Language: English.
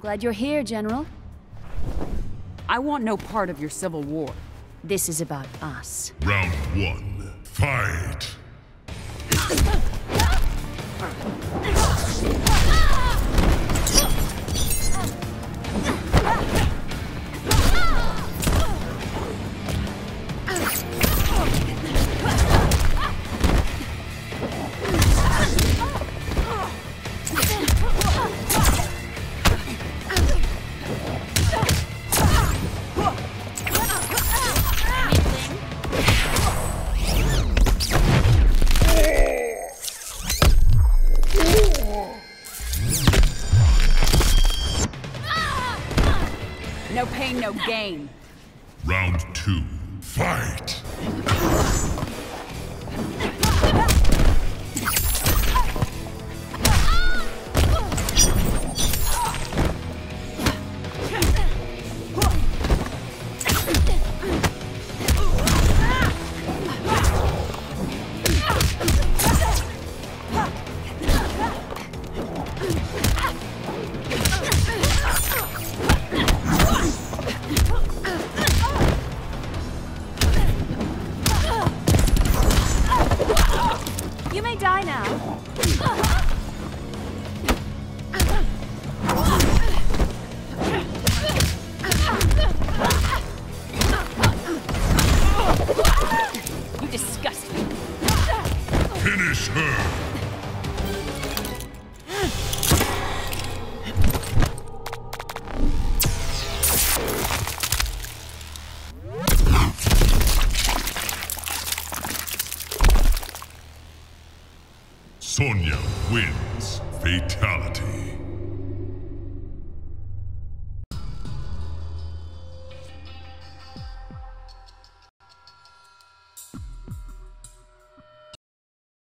Glad you're here, General. I want no part of your civil war. This is about us. Round 1. Fight! No pain, no gain. Round 2. Fight! You may die now. You disgust me. Finish her! Sonya wins. Fatality.